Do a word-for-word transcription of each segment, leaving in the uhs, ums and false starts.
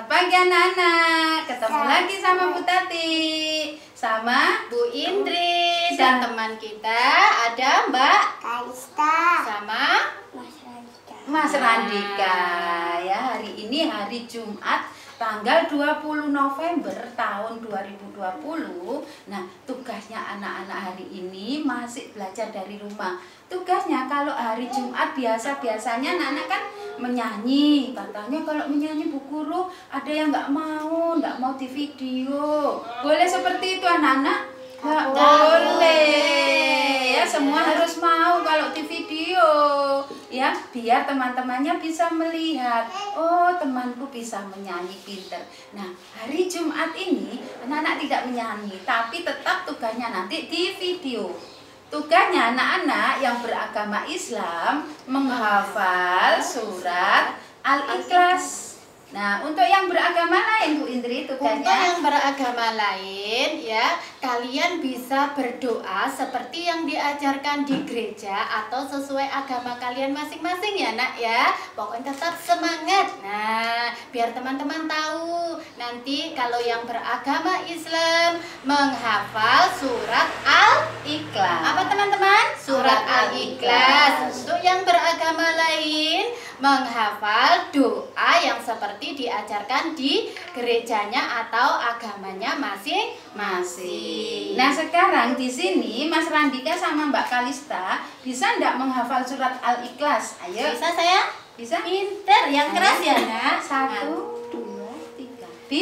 Selamat pagi anak-anak. Ketemu lagi sama Bu Tati, sama Bu Indri, dan teman kita ada Mbak Kalista, sama Mas Randika. Mas Randika. Ya, hari ini hari Jumat tanggal dua puluh November tahun dua ribu dua puluh. Nah, tugasnya anak-anak hari ini masih belajar dari rumah. Tugasnya kalau hari Jumat biasa-biasanya anak-anak kan menyanyi. Katanya kalau menyanyi Bu Guru ada yang nggak mau, nggak mau di video. Boleh seperti itu anak-anak? Nggak boleh. Ya, semua harus mau kalau di video. Ya, biar teman-temannya bisa melihat, oh temanku bisa menyanyi pinter. Nah, hari Jumat ini anak-anak tidak menyanyi, tapi tetap tugasnya nanti di video. Tugasnya anak-anak yang beragama Islam menghafal surat Al-Ikhlas. Nah, untuk yang beragama lain Bu Indri tugasnya. Untuk yang beragama lain ya, kalian bisa berdoa seperti yang diajarkan di gereja atau sesuai agama kalian masing-masing ya Nak ya. Pokoknya tetap semangat. Nah, biar teman-teman tahu nanti kalau yang beragama Islam menghafal surat Al-Ikhlas. Apa teman-teman? Surat Al-Ikhlas. Untuk yang beragama lain menghafal doa yang seperti diajarkan di gerejanya atau agamanya masing-masing. Nah, sekarang di sini Mas Randika sama Mbak Kalista bisa enggak menghafal surat Al-Ikhlas? Ayo. Bisa saya? Bisa? Pinter, yang keras ya Nak. Satu, dua, tiga.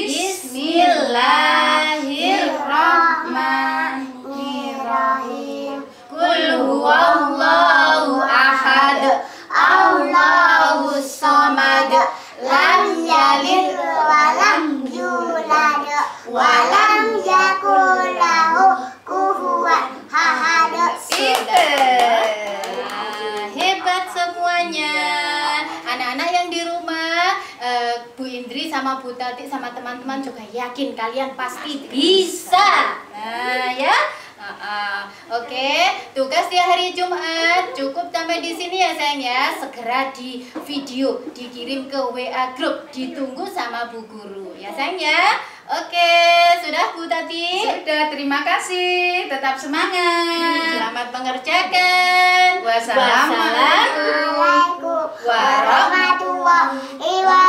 Bismillahirrahmanirrahim. Qul huwallahu ahad, Allahus samad, lam yalid Walam yulad, walam yakul lahu kufuwan ahad. Pinter. Nah, hebat semuanya. Anak-anak yang di rumah, eh, Bu Indri sama Bu Tati sama teman-teman juga yakin kalian pasti bisa. Nah, ya. Uh, uh, Oke, okay. Tugas di hari Jumat cukup sampai di sini ya sayang ya. Segera di video dikirim ke W A grup, ditunggu sama Bu Guru ya sayang ya. Oke, okay. Sudah Bu Tati? Sudah, terima kasih. Tetap semangat. Selamat mengerjakan. Wassalamualaikum Warahmatullahi wabarakatuh.